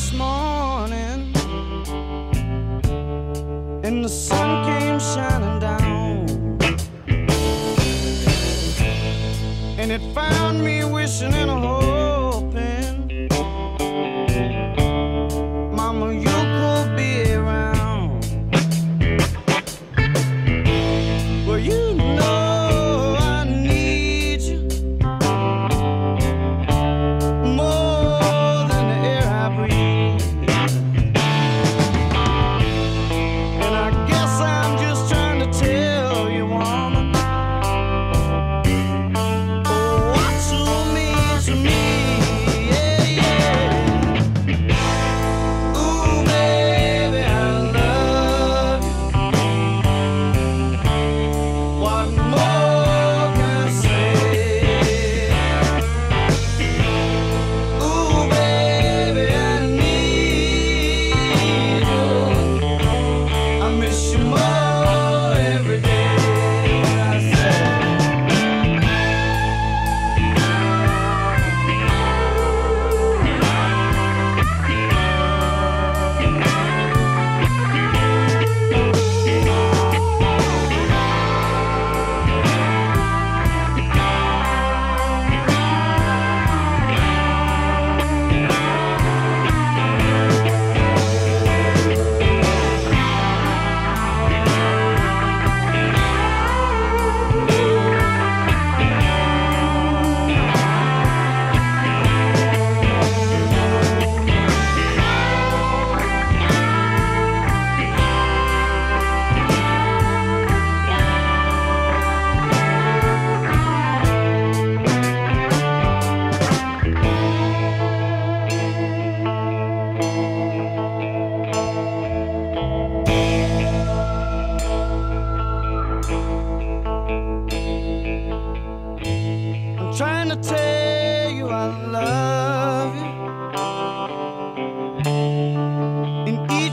this morning, and the sun came shining down, and it found me wishing and hoping, Mama, you could be around. Well, you know I need you more than the air I breathe, and I guess I'm just trying to tell you, woman, oh, what you mean to me. Yeah, yeah. Ooh, baby, I love you. What more can I say? Ooh, baby, I need you. I miss you more every day. I say, I'm trying to tell you I love you, and